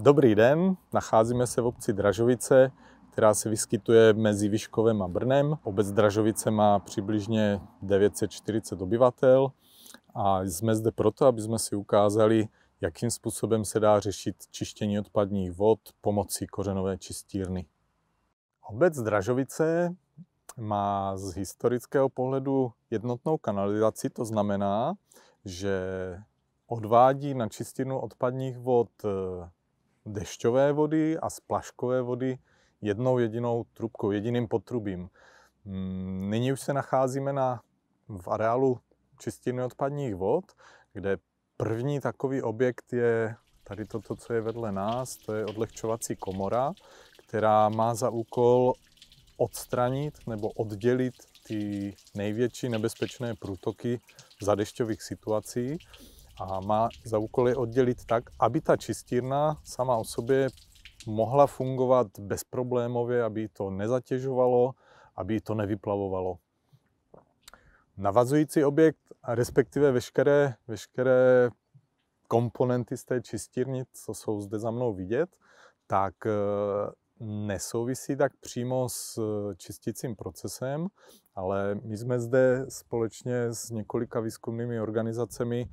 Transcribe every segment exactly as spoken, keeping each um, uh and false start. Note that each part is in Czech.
Dobrý den, nacházíme se v obci Dražovice, která se vyskytuje mezi Vyškovem a Brnem. Obec Dražovice má přibližně devět set čtyřicet obyvatel a jsme zde proto, aby jsme si ukázali, jakým způsobem se dá řešit čištění odpadních vod pomocí kořenové čistírny. Obec Dražovice má z historického pohledu jednotnou kanalizaci, to znamená, že odvádí na čistírnu odpadních vod dešťové vody a splaškové vody jednou jedinou trubkou, jediným potrubím. Nyní už se nacházíme na, v areálu čistírny odpadních vod, kde první takový objekt je tady toto, co je vedle nás, to je odlehčovací komora, která má za úkol odstranit nebo oddělit ty největší nebezpečné průtoky za dešťových situací. A má za úkol je oddělit tak, aby ta čistírna sama o sobě mohla fungovat bezproblémově, aby to nezatěžovalo, aby to nevyplavovalo. Navazující objekt, respektive veškeré, veškeré komponenty z té čistírny, co jsou zde za mnou vidět, tak nesouvisí tak přímo s čistícím procesem, ale my jsme zde společně s několika výzkumnými organizacemi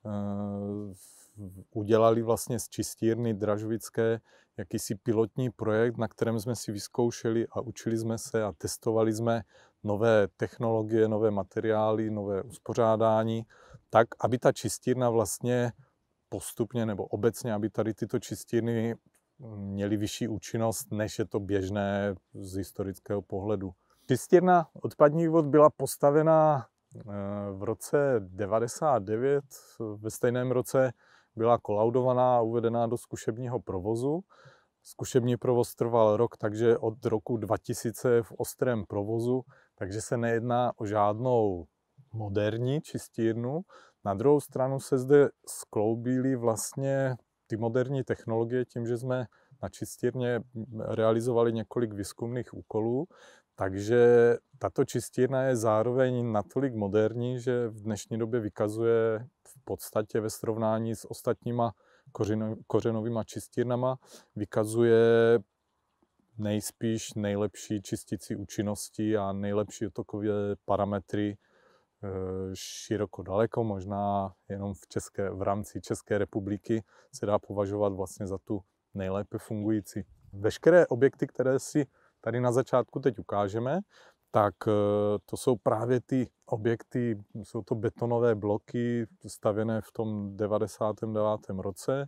udělali vlastně z čistírny dražovické jakýsi pilotní projekt, na kterém jsme si vyzkoušeli a učili jsme se a testovali jsme nové technologie, nové materiály, nové uspořádání, tak, aby ta čistírna vlastně postupně nebo obecně, aby tady tyto čistírny měly vyšší účinnost, než je to běžné z historického pohledu. Čistírna odpadních vod byla postavena v roce devadesát devět, ve stejném roce byla kolaudovaná a uvedená do zkušebního provozu. Zkušební provoz trval rok, takže od roku dva tisíce je v ostrém provozu, takže se nejedná o žádnou moderní čistírnu. Na druhou stranu se zde skloubily vlastně ty moderní technologie tím, že jsme na čistírně realizovali několik výzkumných úkolů, takže tato čistírna je zároveň natolik moderní, že v dnešní době vykazuje v podstatě ve srovnání s ostatníma kořenovými čistírnama, vykazuje nejspíš nejlepší čistící účinnosti a nejlepší odtokové parametry široko daleko, možná jenom v, České, v rámci České republiky se dá považovat vlastně za tu nejlépe fungující. Veškeré objekty, které si tady na začátku teď ukážeme, tak to jsou právě ty objekty, jsou to betonové bloky stavěné v tom devadesátém devátém roce.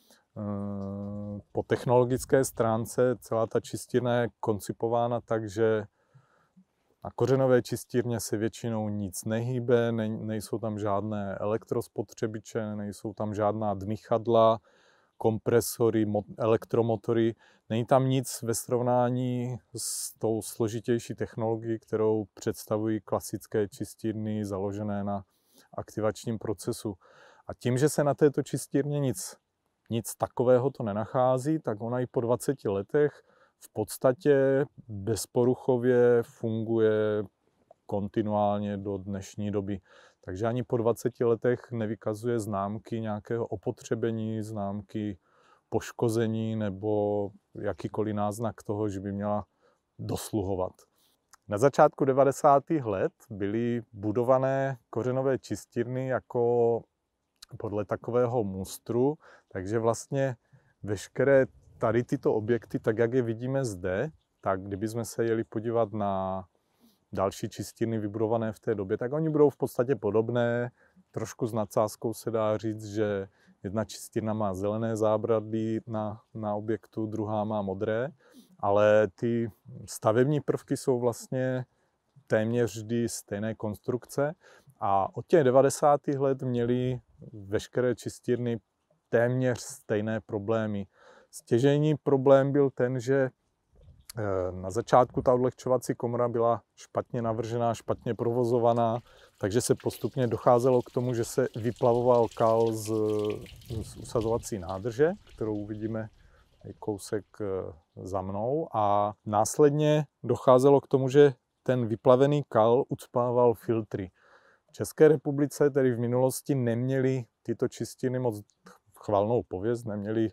Po technologické stránce celá ta čistírna je koncipována tak, že na kořenové čistírně se většinou nic nehýbe, ne, nejsou tam žádné elektrospotřebiče, nejsou tam žádná dmychadla, kompresory, elektromotory. Není tam nic ve srovnání s tou složitější technologií, kterou představují klasické čistírny založené na aktivačním procesu. A tím, že se na této čistírně nic, nic takového to nenachází, tak ona i po dvaceti letech v podstatě bezporuchově funguje kontinuálně do dnešní doby. Takže ani po dvaceti letech nevykazuje známky nějakého opotřebení, známky poškození nebo jakýkoliv náznak toho, že by měla dosluhovat. Na začátku devadesátých let byly budované kořenové čistírny jako podle takového mustru, takže vlastně veškeré tady tyto objekty, tak jak je vidíme zde, tak kdybychom se jeli podívat na další čistírny vybudované v té době, tak oni budou v podstatě podobné. Trošku s nadsázkou se dá říct, že jedna čistírna má zelené zábradlí na, na objektu, druhá má modré, ale ty stavební prvky jsou vlastně téměř vždy stejné konstrukce a od těch devadesátých let měly veškeré čistírny téměř stejné problémy. Stěžejní problém byl ten, že na začátku ta odlehčovací komora byla špatně navržená, špatně provozovaná, takže se postupně docházelo k tomu, že se vyplavoval kal z, z usazovací nádrže, kterou uvidíme kousek za mnou. A následně docházelo k tomu, že ten vyplavený kal ucpával filtry. V České republice tedy v minulosti neměly tyto čistírny moc chvalnou pověst, neměly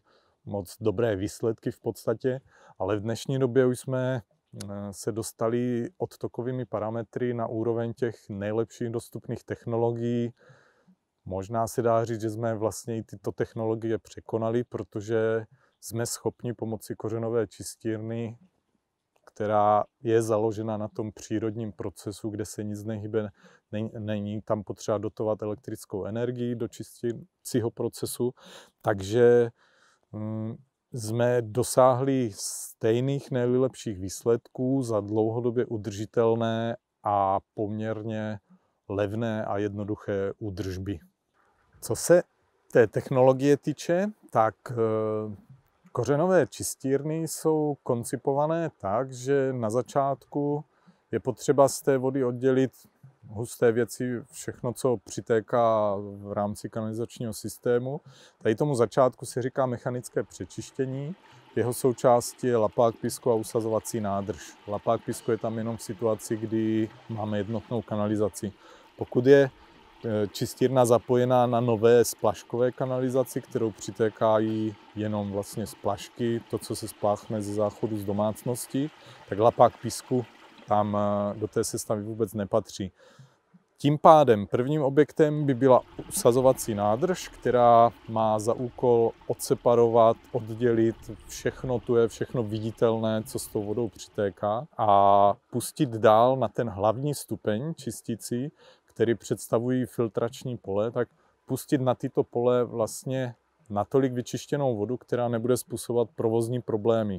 moc dobré výsledky v podstatě, ale v dnešní době už jsme se dostali odtokovými parametry na úroveň těch nejlepších dostupných technologií. Možná se dá říct, že jsme vlastně i tyto technologie překonali, protože jsme schopni pomocí kořenové čistírny, která je založena na tom přírodním procesu, kde se nic nehybe, není, není tam potřeba dotovat elektrickou energii do čistícího procesu, takže hm, jsme dosáhli stejných nejlepších výsledků za dlouhodobě udržitelné a poměrně levné a jednoduché údržby. Co se té technologie týče, tak kořenové čistírny jsou koncipované tak, že na začátku je potřeba z té vody oddělit husté věci, všechno, co přitéká v rámci kanalizačního systému. Tady tomu začátku se říká mechanické přečištění. Jeho součástí je lapák písku a usazovací nádrž. Lapák písku je tam jenom v situaci, kdy máme jednotnou kanalizaci. Pokud je čistírna zapojená na nové splaškové kanalizaci, kterou přitékají jenom vlastně splašky, to, co se spláchne ze záchodu z domácnosti, tak lapák písku tam do té sestavy vůbec nepatří. Tím pádem prvním objektem by byla usazovací nádrž, která má za úkol odseparovat, oddělit všechno, tu je všechno viditelné, co s tou vodou přitéká, a pustit dál na ten hlavní stupeň čistící, který představují filtrační pole, tak pustit na tyto pole vlastně natolik vyčištěnou vodu, která nebude způsobovat provozní problémy.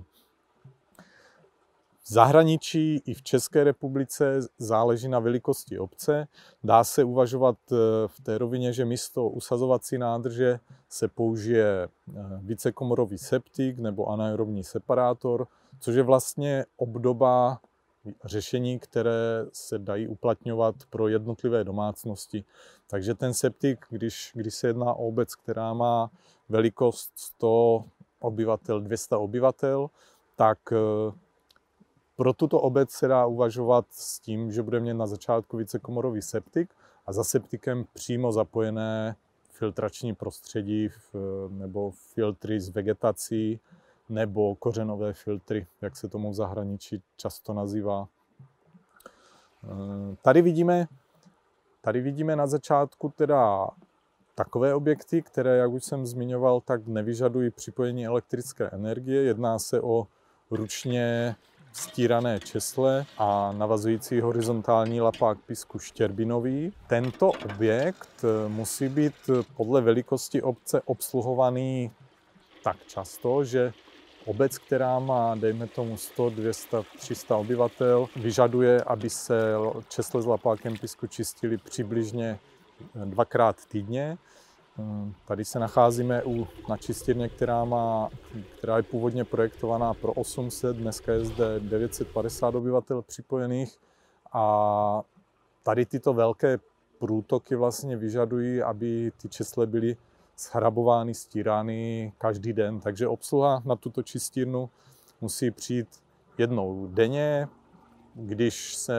V zahraničí i v České republice záleží na velikosti obce. Dá se uvažovat v té rovině, že místo usazovací nádrže se použije vícekomorový septik nebo anaerobní separátor, což je vlastně obdoba řešení, které se dají uplatňovat pro jednotlivé domácnosti. Takže ten septik, když, když se jedná o obec, která má velikost sto obyvatel, dvě stě obyvatel, tak pro tuto obec se dá uvažovat s tím, že bude mít na začátku vícekomorový septik a za septikem přímo zapojené filtrační prostředí nebo filtry s vegetací nebo kořenové filtry, jak se tomu v zahraničí často nazývá. Tady vidíme, tady vidíme na začátku teda takové objekty, které, jak už jsem zmiňoval, tak nevyžadují připojení elektrické energie. Jedná se o ručně stírané česle a navazující horizontální lapák písku štěrbinový. Tento objekt musí být podle velikosti obce obsluhovaný tak často, že obec, která má, dejme tomu, sto, dvě stě, tři sta obyvatel, vyžaduje, aby se česle s lapákem písku čistily přibližně dvakrát týdně. Tady se nacházíme u, na čistírně, která, má, která je původně projektovaná pro osm set, dneska je zde devět set padesát obyvatel připojených a tady tyto velké průtoky vlastně vyžadují, aby ty česle byly shrabovány, stírány každý den. Takže obsluha na tuto čistírnu musí přijít jednou denně, když se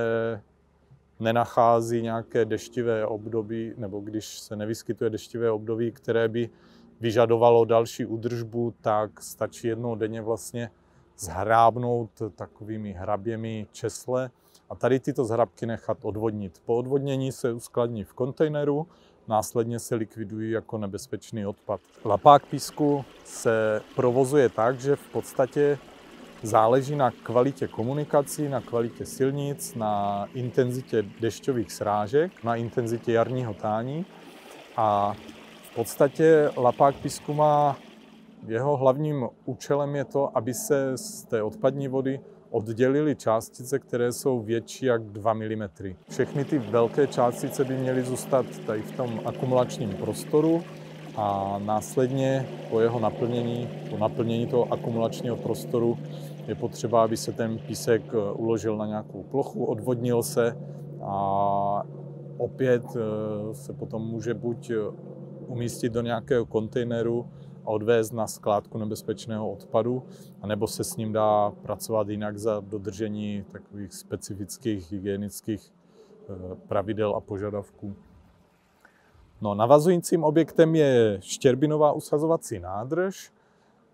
nenachází nějaké deštivé období, nebo když se nevyskytuje deštivé období, které by vyžadovalo další údržbu, tak stačí jednou denně vlastně zhrábnout takovými hraběmi česle a tady tyto zhrabky nechat odvodnit. Po odvodnění se uskladní v kontejneru, následně se likvidují jako nebezpečný odpad. Lapák písku se provozuje tak, že v podstatě záleží na kvalitě komunikací, na kvalitě silnic, na intenzitě dešťových srážek, na intenzitě jarního tání. A v podstatě lapák písku má, jeho hlavním účelem je to, aby se z té odpadní vody oddělily částice, které jsou větší jak dva milimetry. Všechny ty velké částice by měly zůstat tady v tom akumulačním prostoru a následně po jeho naplnění, po naplnění toho akumulačního prostoru je potřeba, aby se ten písek uložil na nějakou plochu, odvodnil se a opět se potom může buď umístit do nějakého kontejneru a odvést na skládku nebezpečného odpadu, anebo se s ním dá pracovat jinak za dodržení takových specifických hygienických pravidel a požadavků. No, navazujícím objektem je štěrbinová usazovací nádrž.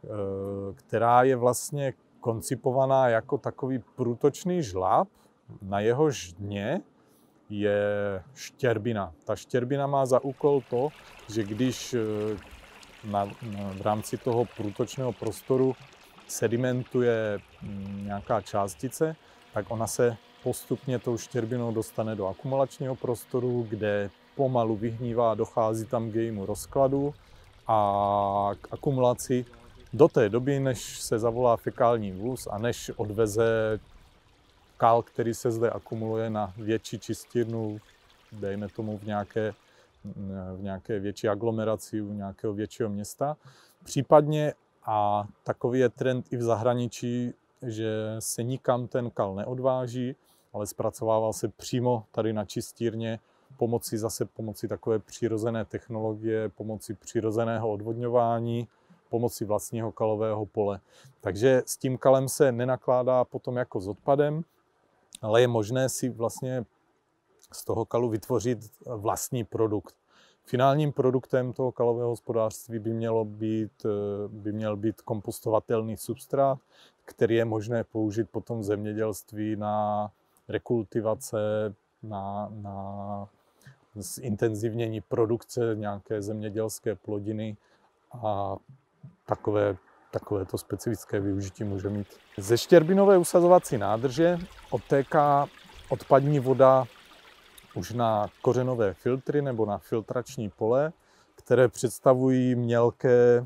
která je vlastně koncipovaná jako takový průtočný žláb. Na jehož dně je štěrbina. Ta štěrbina má za úkol to, že když na, v rámci toho průtočného prostoru sedimentuje nějaká částice, tak ona se postupně tou štěrbinou dostane do akumulačního prostoru, kde pomalu vyhnívá, dochází tam k jejímu rozkladu a k akumulaci do té doby, než se zavolá fekální vůz a než odveze kal, který se zde akumuluje na větší čistírnu, dejme tomu v nějaké, v nějaké větší aglomeraci, u nějakého většího města. Případně, a takový je trend i v zahraničí, že se nikam ten kal neodváží, ale zpracovával se přímo tady na čistírně pomocí zase pomocí takové přirozené technologie, pomocí přirozeného odvodňování, pomocí vlastního kalového pole. Takže s tím kalem se nenakládá potom jako s odpadem, ale je možné si vlastně z toho kalu vytvořit vlastní produkt. Finálním produktem toho kalového hospodářství by, mělo být, by měl být kompostovatelný substrát, který je možné použít potom v zemědělství na rekultivace, na, na zintenzivnění produkce nějaké zemědělské plodiny a takové, takovéto specifické využití může mít. Ze štěrbinové usazovací nádrže odtéká odpadní voda už na kořenové filtry nebo na filtrační pole, které představují mělké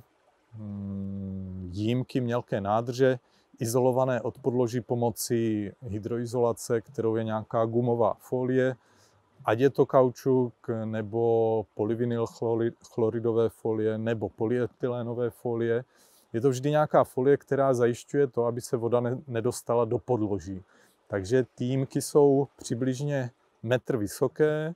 jímky, mělké nádrže, izolované od podloží pomocí hydroizolace, kterou je nějaká gumová folie, ať je to kaučuk, nebo polyvinyl chloridové folie, nebo polyetylénové folie. Je to vždy nějaká folie, která zajišťuje to, aby se voda nedostala do podloží. Takže ty jímky jsou přibližně metr vysoké.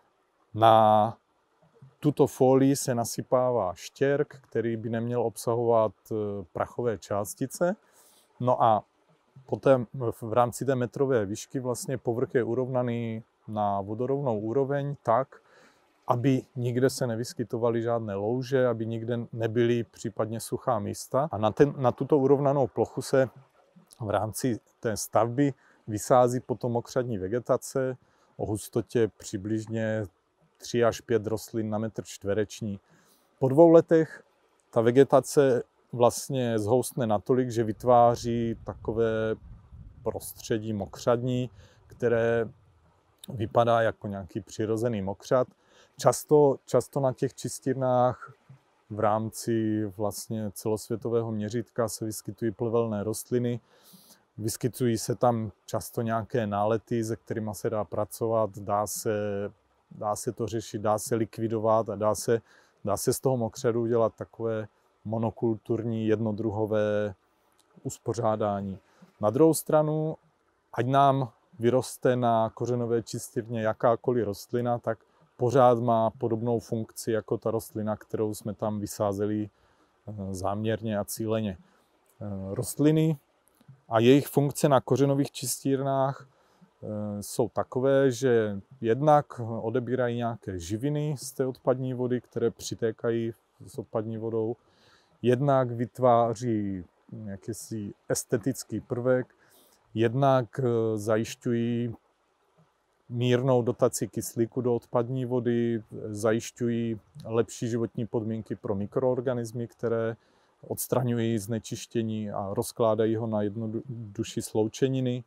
Na tuto folii se nasypává štěrk, který by neměl obsahovat prachové částice. No a potom v rámci té metrové výšky vlastně povrch je urovnaný na vodorovnou úroveň tak, aby nikde se nevyskytovaly žádné louže, aby nikde nebyly případně suchá místa. A na, ten, na tuto urovnanou plochu se v rámci té stavby vysází potom mokřadní vegetace o hustotě přibližně tři až pět rostlin na metr čtvereční. Po dvou letech ta vegetace vlastně zhoustne natolik, že vytváří takové prostředí mokřadní, které vypadá jako nějaký přirozený mokřad. Často, často na těch čistírnách v rámci vlastně celosvětového měřítka se vyskytují plevelné rostliny. Vyskytují se tam často nějaké nálety, se kterými se dá pracovat, dá se, dá se to řešit, dá se likvidovat a dá se, dá se z toho mokřadu udělat takové monokulturní, jednodruhové uspořádání. Na druhou stranu, ať nám vyroste na kořenové čistírně jakákoliv rostlina, tak pořád má podobnou funkci jako ta rostlina, kterou jsme tam vysázeli záměrně a cíleně. Rostliny a jejich funkce na kořenových čistírnách jsou takové, že jednak odebírají nějaké živiny z té odpadní vody, které přitékají s odpadní vodou, jednak vytváří jakýsi estetický prvek, jednak zajišťují mírnou dotaci kyslíku do odpadní vody, zajišťují lepší životní podmínky pro mikroorganismy, které odstraňují znečištění a rozkládají ho na jednodušší sloučeniny.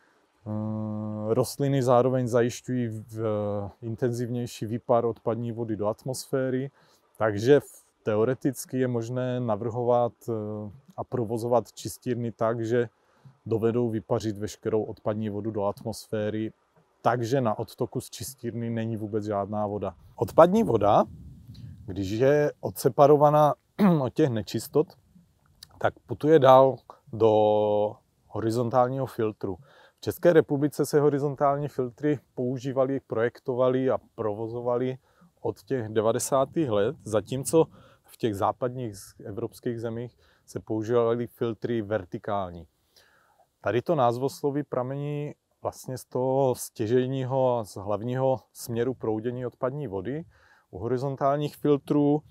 Rostliny zároveň zajišťují intenzivnější výpar odpadní vody do atmosféry, takže teoreticky je možné navrhovat a provozovat čistírny tak, že dovedou vypařit veškerou odpadní vodu do atmosféry, takže na odtoku z čistírny není vůbec žádná voda. Odpadní voda, když je odseparovaná od těch nečistot, tak putuje dál do horizontálního filtru. V České republice se horizontální filtry používaly, projektovaly a provozovaly od těch devadesátých let, zatímco v těch západních evropských zemích se používaly filtry vertikální. Tady to názvosloví pramení vlastně z toho stěžejního a z hlavního směru proudění odpadní vody. U horizontálních filtrů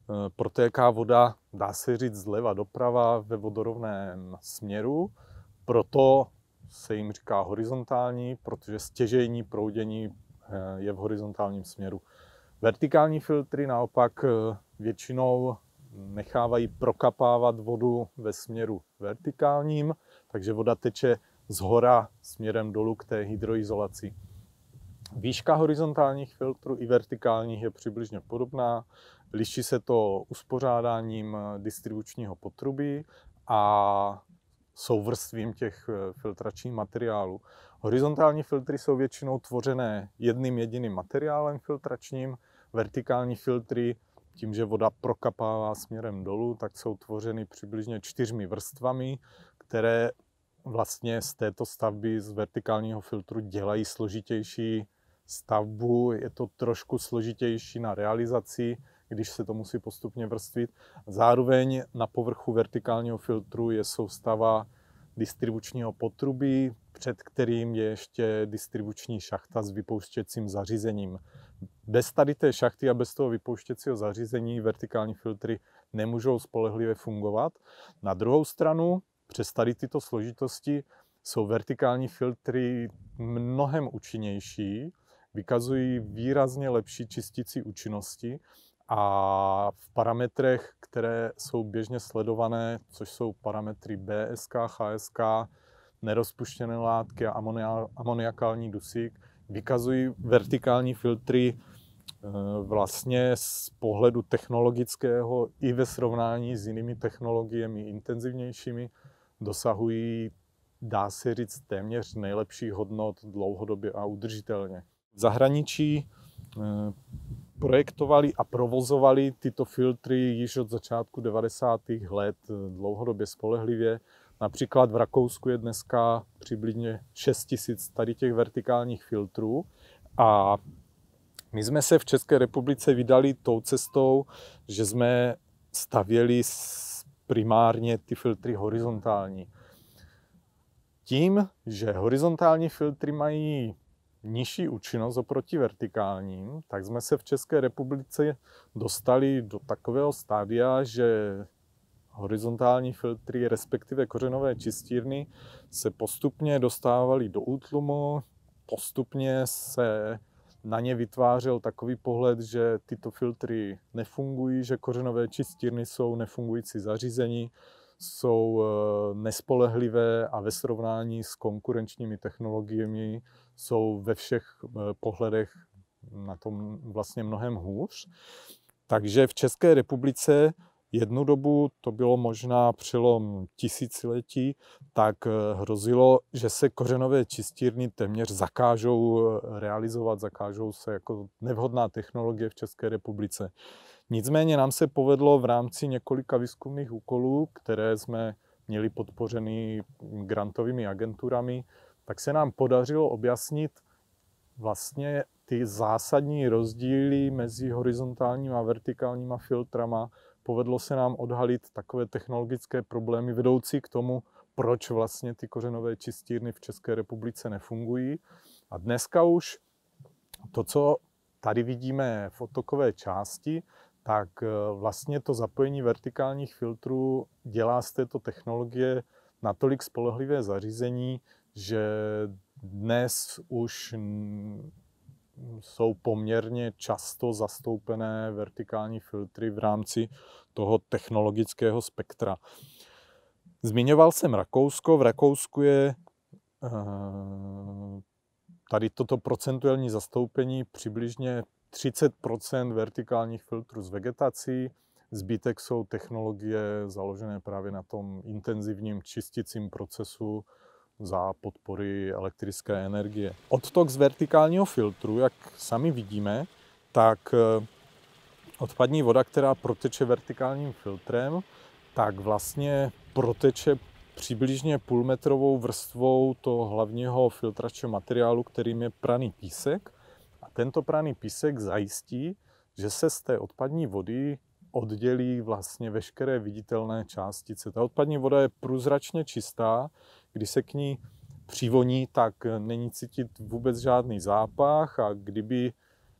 protéká voda, dá se říct, zleva doprava ve vodorovném směru, proto se jim říká horizontální, protože stěžejní proudění je v horizontálním směru. Vertikální filtry naopak většinou nechávají prokapávat vodu ve směru vertikálním, takže voda teče zhora směrem dolů k té hydroizolaci. Výška horizontálních filtrů i vertikálních je přibližně podobná. Liší se to uspořádáním distribučního potrubí a souvrstvím těch filtračních materiálů. Horizontální filtry jsou většinou tvořené jedním jediným materiálem filtračním. Vertikální filtry, tím, že voda prokapává směrem dolů, tak jsou tvořeny přibližně čtyřmi vrstvami, které vlastně z této stavby z vertikálního filtru dělají složitější stavbu. Je to trošku složitější na realizaci, když se to musí postupně vrstvit. Zároveň na povrchu vertikálního filtru je soustava distribučního potrubí, před kterým je ještě distribuční šachta s vypouštěcím zařízením. Bez tady té šachty a bez toho vypouštěcího zařízení vertikální filtry nemůžou spolehlivě fungovat. Na druhou stranu, přes tady tyto složitosti jsou vertikální filtry mnohem účinnější, vykazují výrazně lepší čisticí účinnosti a v parametrech, které jsou běžně sledované, což jsou parametry B S K, H S K, nerozpuštěné látky a amoniakální dusík, vykazují vertikální filtry vlastně z pohledu technologického i ve srovnání s jinými technologiemi intenzivnějšími dosahují, dá se říct, téměř nejlepších hodnot dlouhodobě a udržitelně. V zahraničí projektovali a provozovali tyto filtry již od začátku devadesátých let dlouhodobě spolehlivě. Například v Rakousku je dneska přibližně šest tisíc tady těch vertikálních filtrů a my jsme se v České republice vydali tou cestou, že jsme stavěli primárně ty filtry horizontální. Tím, že horizontální filtry mají nižší účinnost oproti vertikálním, tak jsme se v České republice dostali do takového stádia, že horizontální filtry, respektive kořenové čistírny, se postupně dostávaly do útlumu, postupně se na ně vytvářel takový pohled, že tyto filtry nefungují, že kořenové čistírny jsou nefungující zařízení, jsou nespolehlivé a ve srovnání s konkurenčními technologiemi jsou ve všech pohledech na tom vlastně mnohem hůř. Takže v České republice jednu dobu, to bylo možná přelom tisíciletí, tak hrozilo, že se kořenové čistírny téměř zakážou realizovat, zakážou se jako nevhodná technologie v České republice. Nicméně nám se povedlo v rámci několika výzkumných úkolů, které jsme měli podpořeny grantovými agenturami, tak se nám podařilo objasnit vlastně ty zásadní rozdíly mezi horizontálníma a vertikálníma filtrama. Povedlo se nám odhalit takové technologické problémy vedoucí k tomu, proč vlastně ty kořenové čistírny v České republice nefungují. A dneska už to, co tady vidíme v odtokové části, tak vlastně to zapojení vertikálních filtrů dělá z této technologie natolik spolehlivé zařízení, že dnes už jsou poměrně často zastoupené vertikální filtry v rámci toho technologického spektra. Zmiňoval jsem Rakousko. V Rakousku je tady toto procentuální zastoupení přibližně třicet procent vertikálních filtrů s vegetací. Zbytek jsou technologie založené právě na tom intenzivním čisticím procesu za podpory elektrické energie. Odtok z vertikálního filtru, jak sami vidíme, tak odpadní voda, která proteče vertikálním filtrem, tak vlastně proteče přibližně půlmetrovou vrstvou toho hlavního filtračního materiálu, kterým je praný písek. A tento praný písek zajistí, že se z té odpadní vody oddělí vlastně veškeré viditelné částice. Ta odpadní voda je průzračně čistá, když se k ní přivoní, tak není cítit vůbec žádný zápach a kdyby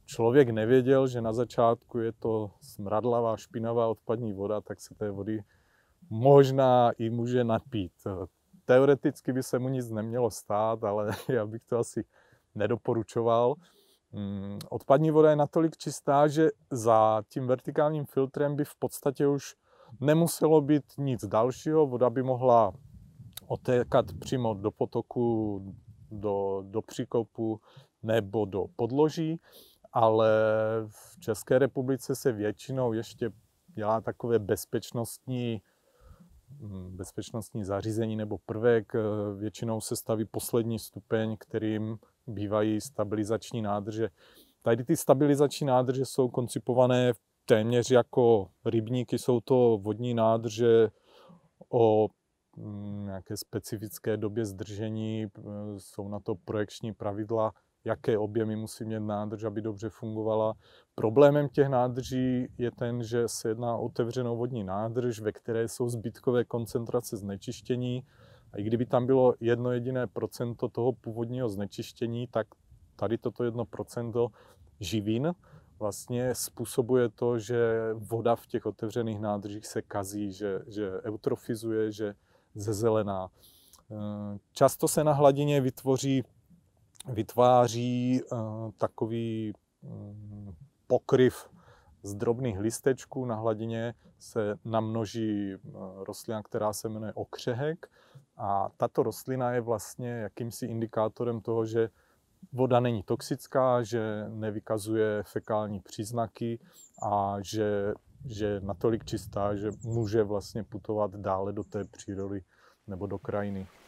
člověk nevěděl, že na začátku je to smradlavá, špinavá odpadní voda, tak se té vody možná i může napít. Teoreticky by se mu nic nemělo stát, ale já bych to asi nedoporučoval. Odpadní voda je natolik čistá, že za tím vertikálním filtrem by v podstatě už nemuselo být nic dalšího. Voda by mohla otékat přímo do potoku, do, do příkopu nebo do podloží, ale v České republice se většinou ještě dělá takové bezpečnostní, bezpečnostní zařízení nebo prvek. Většinou se staví poslední stupeň, kterým bývají stabilizační nádrže. Tady ty stabilizační nádrže jsou koncipované téměř jako rybníky, jsou to vodní nádrže o nějaké specifické době zdržení, jsou na to projekční pravidla, jaké objemy musí mít nádrž, aby dobře fungovala. Problémem těch nádrží je ten, že se jedná o otevřenou vodní nádrž, ve které jsou zbytkové koncentrace znečištění. A i kdyby tam bylo jedno jediné procento toho původního znečištění, tak tady toto jedno procento živin vlastně způsobuje to, že voda v těch otevřených nádržích se kazí, že, že eutrofizuje, že zezelená. Často se na hladině vytvoří, vytváří takový pokryv z drobných listečků. Na hladině se namnoží rostlina, která se jmenuje okřehek. A tato rostlina je vlastně jakýmsi indikátorem toho, že voda není toxická, že nevykazuje fekální příznaky a že, že je natolik čistá, že může vlastně putovat dále do té přírody nebo do krajiny.